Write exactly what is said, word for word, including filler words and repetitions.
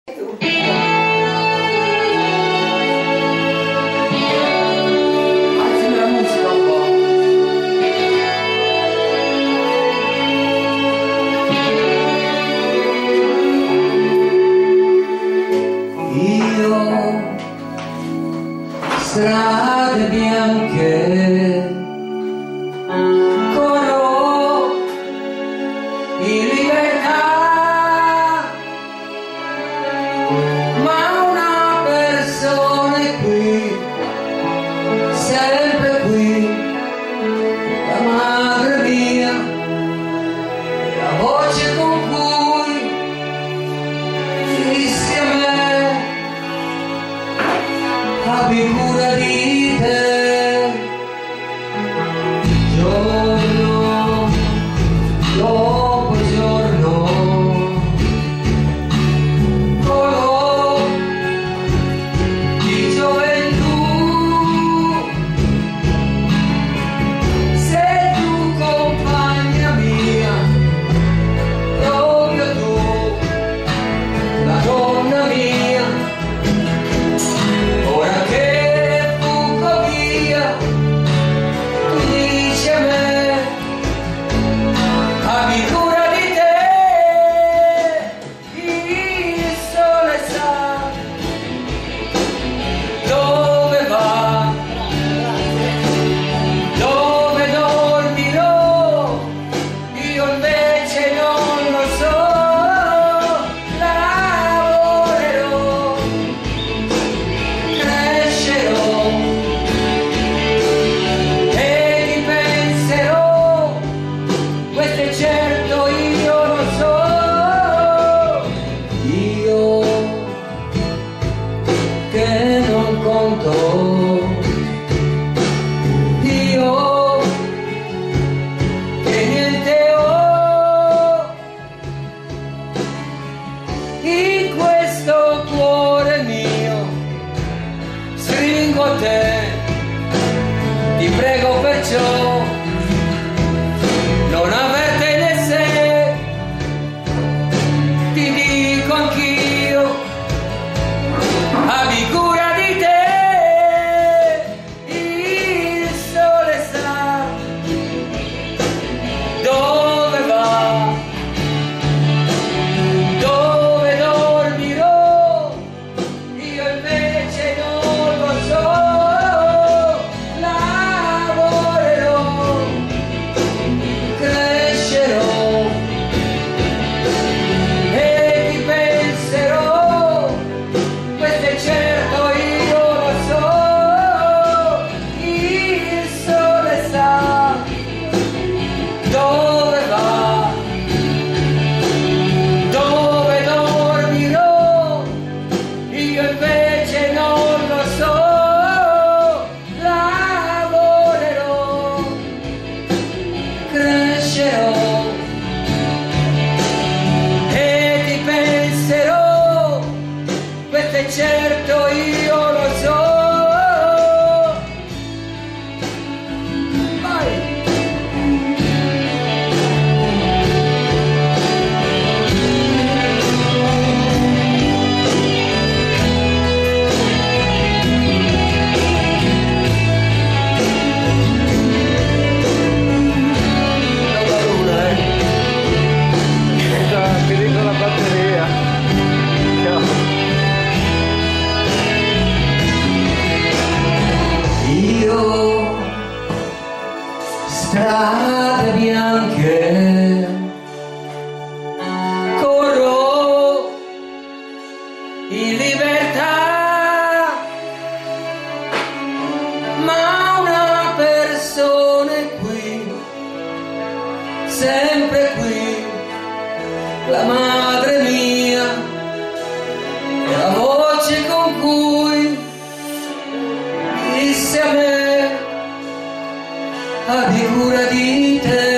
Strade bianche corro in libertà, ma una persona è qui, sempre qui, la madre mia, la voce con cui disse a me: abbi cura di te, giorno dopo giorno, colò di gioventù. Sei tu compagna mia, proprio tu, la donna mia. Ora che fuggo via, tu dici a me: abbi cura di te. Il sole sa dove va, dove dormirò, io invece non lo so. Lavorerò, crescerò e ti penserò, questo è certo, io lo so. Io che non conto, io che niente ho, in questo cuore mio stringo a te, ti prego perciò, non averte né se, ti dico anch'io: abbi cura di te. Il sole sa dove va, dove dormirò, io invece non lo so. Lavorerò, crescerò e ti penserò, questo è certo, io lo so. Il sole sa dove va, dove dormirò, io invece non lo so. Lavorerò, crescerò e ti penserò, questo è certo, io lo so. Vai! La luna, eh? Sta finendo la batteria. Io, strade bianche corro in libertà, ma una persona è qui, sempre qui, la madre mia, la voce con cui disse a me: abbi cura di te.